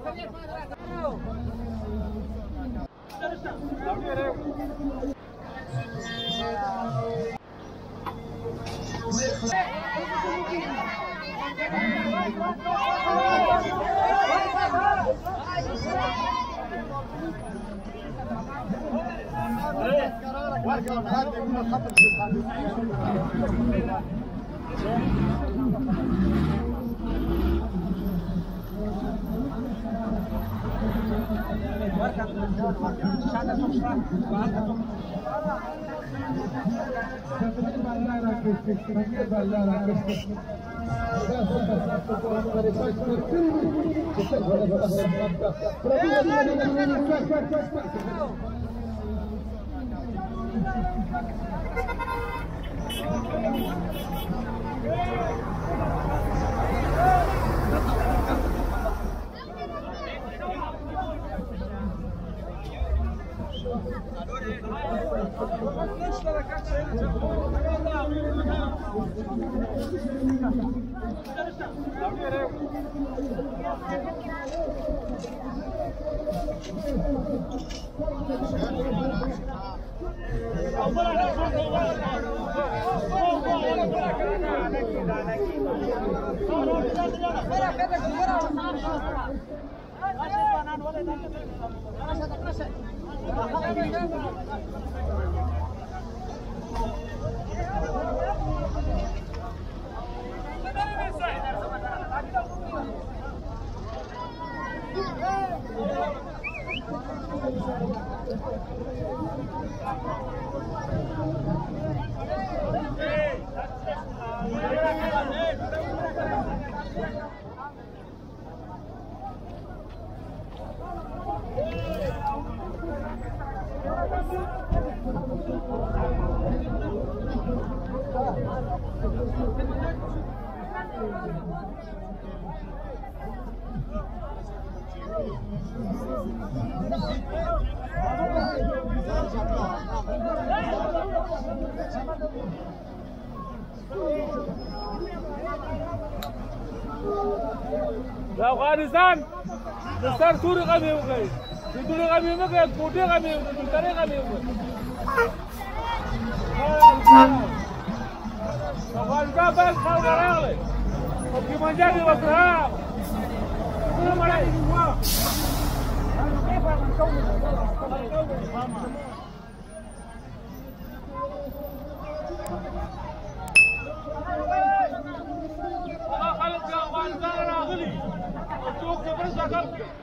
افغانستان د سر تورې غمې وکړي د تورې غمې مه کوي کوټې غمې وکړي د ترې غمې وکړي افغانستان باید خلک راغلی او کیمانجان یې وکړه ټول مړی هغه خلک چې افغانستان راغلي او څوک د بل څخه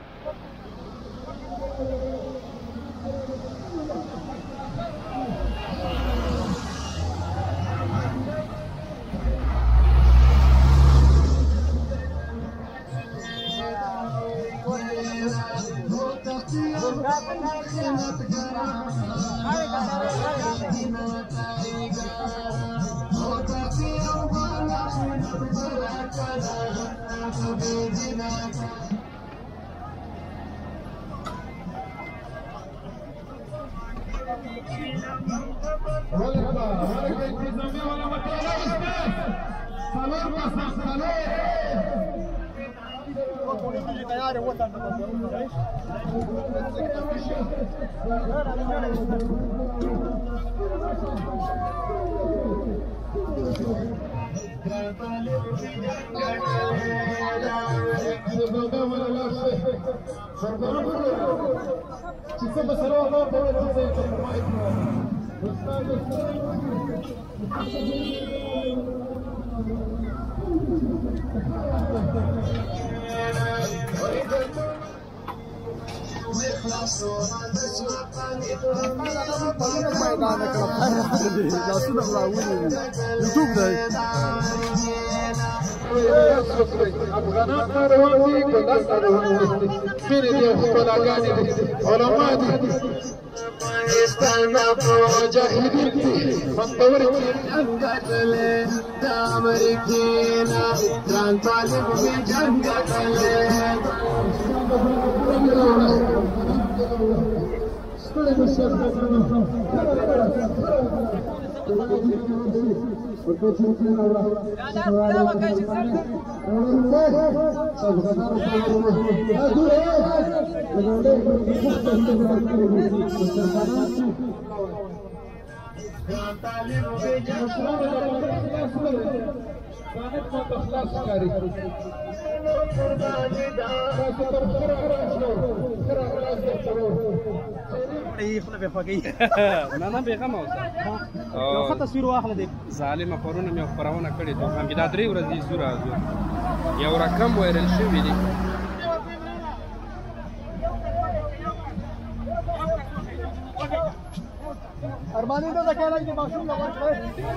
افغانان روان دي ګلان روان دي سپینې دي ښکلاګانې دي علما دي افغانستان په مجاهدین دي خوندور چې جنګ ګټلې د امریکې نه ګران طالب مې جنګ ګټلې ستړي مشه خله به خوږی نه بیغمه اوسه یو ښه تصویر واخله دی ظالمه پرونه مې خپرونه کړې ده همکې دا 3 ورځې زور یو رقم وایرل شوی دی ارمانی ته دا کېلای چې ماشوم لا ورکړي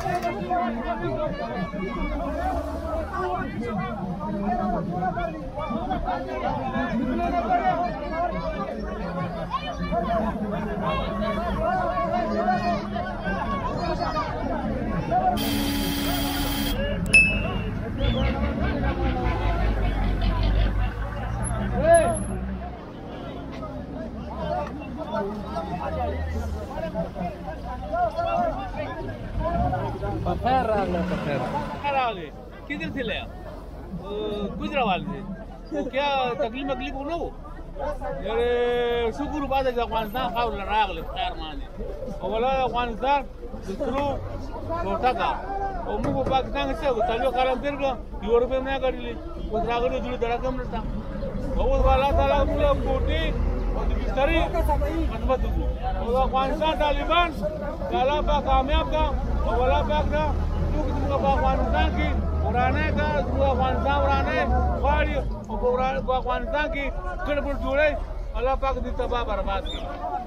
بخیر راغله بخیر راغله किधर से ले गुजरावाल से तो क्या तकलीफ हो ना वो यारे शुक्र बाद अफगानिस्तान खाव रागले खैर माने اولا افغانستان دسترو کوټا او موږ پاکستان څخه وتالیو کارم درګه یورپ نه کړلی و راغله دله درکم نشته او والا تعالی موږ کوټي او د بستري خدمت وکړو او افغانستان طالبان کالا با کامیاب کا اولا پاک دا موږ په افغانستان کې ورانه کا افغانستان ورانه غواړي او په افغانستان کې ګډوډ جوړي الله پاک دې تباہ برباد کړي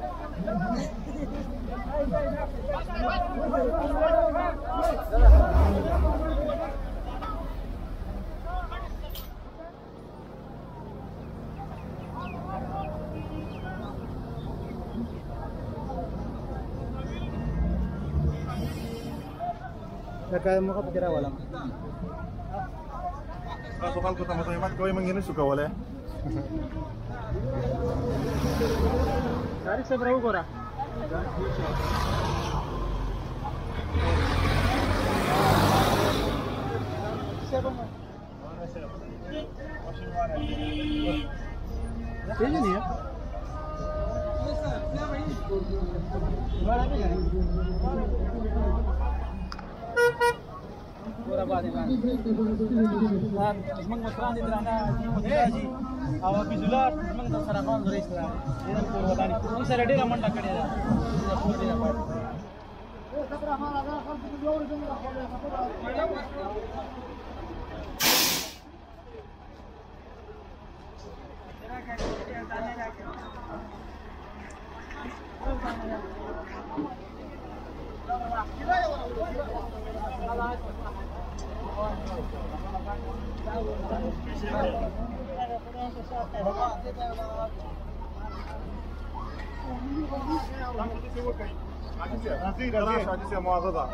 لکه موږ په کړه ولم تاسو خلکو ته مطالبات کوئ موږ نه شو کولای تاریخ صبر وګوره پورا باندې زمونږ مشران دي درانه راځي او بيزولار زمونږ د سرغان رئیس راځي دغه کور ودانې موږ سره ډېره منډه کړې ده د خپل دې لپاره راځي مواظبه ده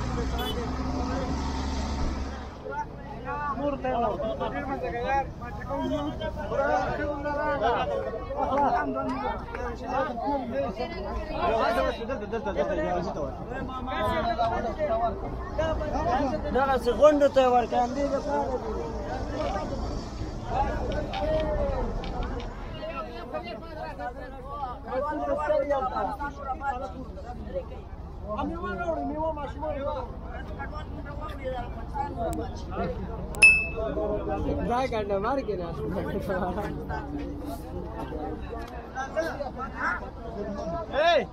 نور ته دغه غونډو ته ورکاندې د دا ګنده مار کې نه اے